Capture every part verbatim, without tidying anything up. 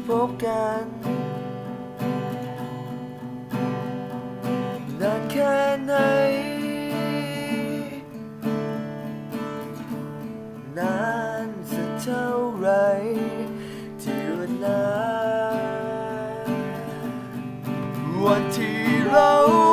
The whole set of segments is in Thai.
พบกันนานแค่ไหนนานสักเท่าไรที่เวลาวันที่เรา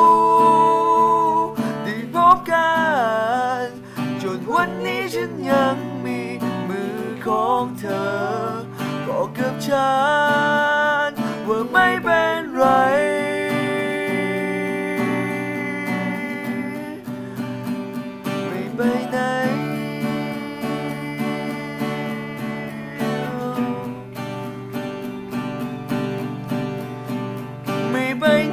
ได้พบกันจนวันนี้ฉันยังมีมือของเธอบอกกับฉันว่าไม่เป็นไรไม่ไปไหนไม่ไป